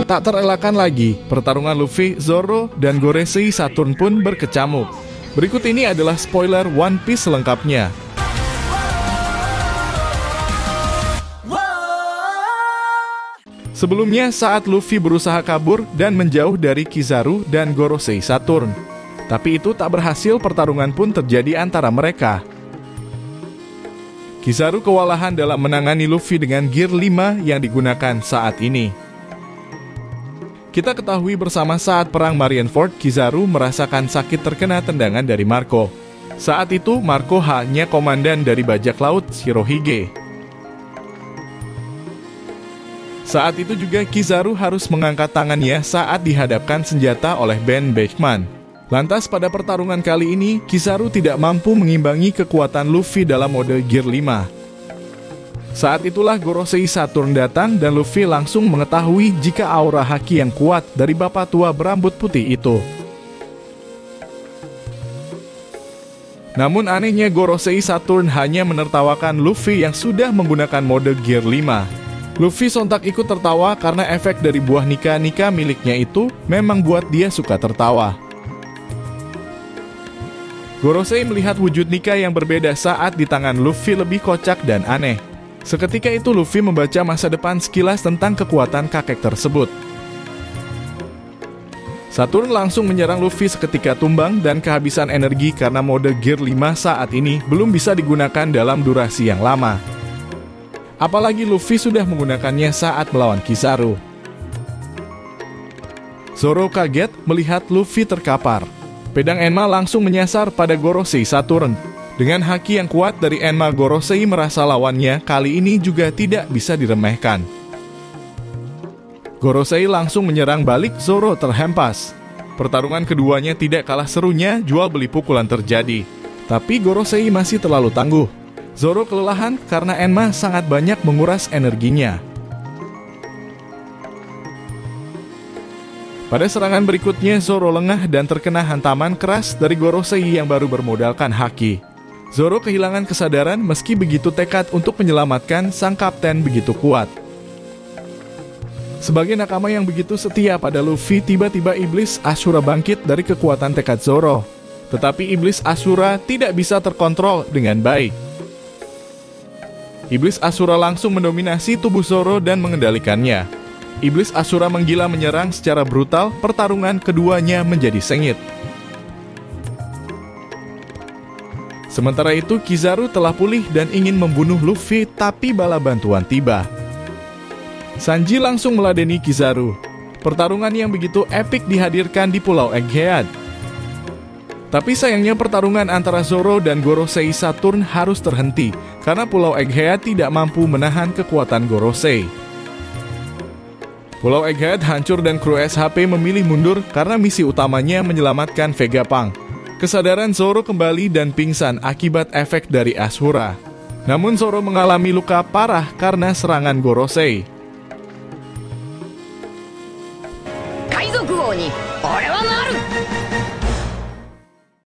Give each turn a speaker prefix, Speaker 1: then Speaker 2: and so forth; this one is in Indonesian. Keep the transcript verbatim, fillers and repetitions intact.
Speaker 1: Tak terelakkan lagi, pertarungan Luffy, Zoro, dan Gorosei Saturn pun berkecamuk. Berikut ini adalah spoiler One Piece selengkapnya. Sebelumnya, saat Luffy berusaha kabur dan menjauh dari Kizaru dan Gorosei Saturn. Tapi itu tak berhasil, pertarungan pun terjadi antara mereka. Kizaru kewalahan dalam menangani Luffy dengan Gear lima yang digunakan saat ini. Kita ketahui bersama saat perang Marineford, Kizaru merasakan sakit terkena tendangan dari Marco. Saat itu, Marco hanya komandan dari bajak laut Shirohige. Saat itu juga Kizaru harus mengangkat tangannya saat dihadapkan senjata oleh Ben Beckman. Lantas pada pertarungan kali ini, Kizaru tidak mampu mengimbangi kekuatan Luffy dalam mode Gear lima. Saat itulah Gorosei Saturn datang dan Luffy langsung mengetahui jika aura haki yang kuat dari bapak tua berambut putih itu. Namun anehnya Gorosei Saturn hanya menertawakan Luffy yang sudah menggunakan mode Gear lima. Luffy sontak ikut tertawa karena efek dari buah nika-nika miliknya itu memang buat dia suka tertawa. Gorosei melihat wujud nika yang berbeda saat di tangan Luffy lebih kocak dan aneh. Seketika itu Luffy membaca masa depan sekilas tentang kekuatan kakek tersebut. Saturn langsung menyerang Luffy seketika tumbang dan kehabisan energi karena mode Gear lima saat ini belum bisa digunakan dalam durasi yang lama. Apalagi Luffy sudah menggunakannya saat melawan Kizaru. Zoro kaget melihat Luffy terkapar. Pedang Enma langsung menyasar pada Gorosei Saturn. Dengan haki yang kuat dari Enma, Gorosei merasa lawannya kali ini juga tidak bisa diremehkan. Gorosei langsung menyerang balik, Zoro terhempas. Pertarungan keduanya tidak kalah serunya, jual beli pukulan terjadi. Tapi Gorosei masih terlalu tangguh. Zoro kelelahan karena Enma sangat banyak menguras energinya. Pada serangan berikutnya, Zoro lengah dan terkena hantaman keras dari Gorosei yang baru bermodalkan haki. Zoro kehilangan kesadaran meski begitu tekad untuk menyelamatkan sang kapten begitu kuat. Sebagai nakama yang begitu setia pada Luffy, tiba-tiba Iblis Ashura bangkit dari kekuatan tekad Zoro. Tetapi Iblis Ashura tidak bisa terkontrol dengan baik. Iblis Ashura langsung mendominasi tubuh Zoro dan mengendalikannya. Iblis Ashura menggila menyerang secara brutal, pertarungan keduanya menjadi sengit. Sementara itu, Kizaru telah pulih dan ingin membunuh Luffy, tapi bala bantuan tiba. Sanji langsung meladeni Kizaru. Pertarungan yang begitu epik dihadirkan di Pulau Egghead. Tapi sayangnya pertarungan antara Zoro dan Gorosei Saturn harus terhenti, karena Pulau Egghead tidak mampu menahan kekuatan Gorosei. Pulau Egghead hancur dan kru S H P memilih mundur karena misi utamanya menyelamatkan Vegapunk. Kesadaran Zoro kembali dan pingsan akibat efek dari Ashura. Namun Zoro mengalami luka parah karena serangan Gorosei.